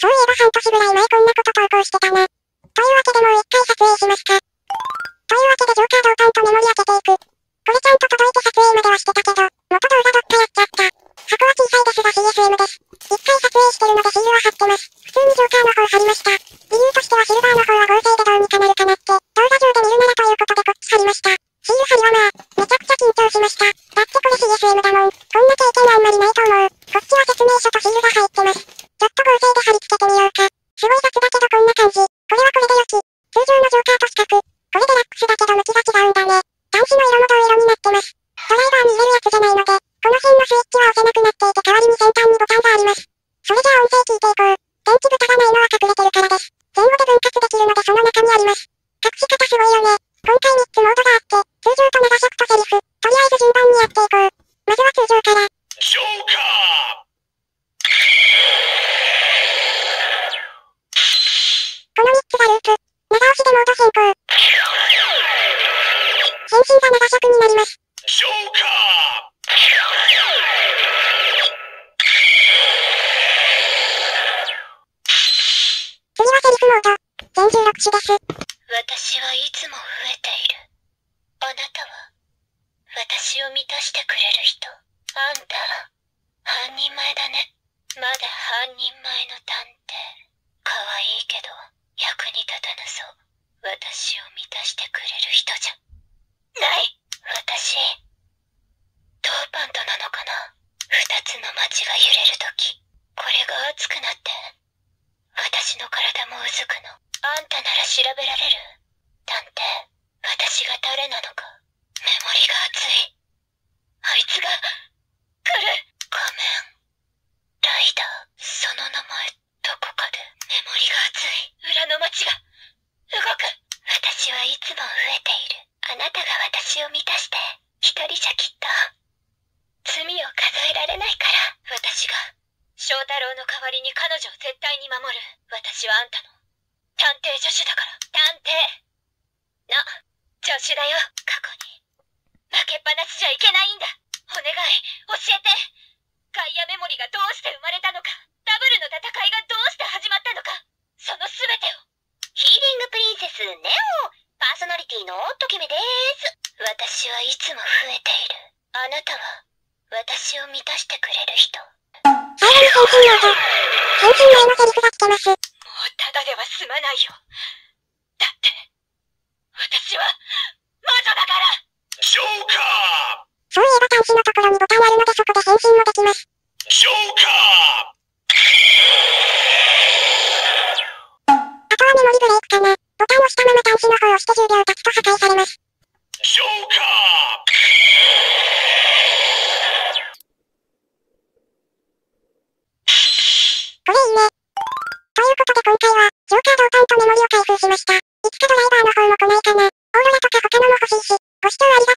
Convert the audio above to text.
そういえば半年ぐらい前こんなこと投稿してたな。というわけでもう一回撮影しますか。というわけでジョーカー同感とメモリ開けていく。これちゃんと届いて撮影まではしてたけど、元動画どっかやっちゃった。箱は小さいですが CSM です。一回撮影してるのでシールは貼ってます。普通にジョーカーの方貼りました。理由としてはシルバーの方は合成でどうにかなるかなって、動画上で見るならということでこっち貼りました。シール貼りはまあ、めちゃくちゃ緊張しました。だってこれ CSM だもん。こんな経験あんまりないと思う。こっちは説明書とシールが入ってます。ちょっと合成で貼り付けてみようか。すごい雑だけどこんな感じ。これはこれで良き。通常のジョーカーと四角。これデラックスだけど向きが違うんだね。端子の色も銅色になってます。ドライバーに入れるやつじゃないので、この辺のスイッチは押せなくなっていて代わりに先端にボタンがあります。それじゃあ音声聞いていこう。電池蓋がないのは隠れてるからです。前後で分割できるのでその中にあります。隠し方すごいよね。今回3つモードがあって、通常とメガ尺とセリフ。とりあえず順番にやっていこう。まずは通常から。 ジョーカー！ この3つがループ。長押しでモード変更。変身がメガ尺になります。 ジョーカー！ 次はセリフモード。全16種です。 私はいつも増えている。あなたは、私を満たしてくれる人。あんた、半人前だね。まだ半人前の探偵。可愛いけど、役に立たなそう。私を満たしてくれる人じゃない。私、ドーパントなのかな。二つの街が揺れるとき、これが熱くなって、私の体もうずくの。あんたなら調べられる？探偵、私が誰なのか。メモリが熱い。あいつが、来る。仮面。ライダー。その名前、どこかで。メモリが熱い。裏の街が、動く。私はいつも増えている。あなたが私を満たして、一人じゃきっと、罪を数えられないから。私が、翔太郎の代わりに彼女を絶対に守る。私はあんたの、探偵助手だから。探偵の助手だよ。過去に負けっぱなしじゃいけないんだ。お願い教えて。ガイアメモリがどうして生まれたのか、ダブルの戦いがどうして始まったのか、その全てを。ヒーリングプリンセスネオ、パーソナリティのときめです。私はいつも増えている。あなたは私を満たしてくれる人。 最後に変身モード。変身前のセリフが来てます。 もうただでは済まないよ。だって、私は魔女だから。 ジョーカー！ そういえば端子のところにボタンあるのでそこで変身もできます。 ジョーカー！ あとはメモリブレイクかな。ボタンを押したまま端子の方を押して10秒経つと破壊されます。 ジョーカこれいいね。ということで今回は、ジョーカー同感とメモリを開封しました。いつかドライバーの方も来ないかな。オーロラとか他のも欲しいし、ご視聴ありがとうございました。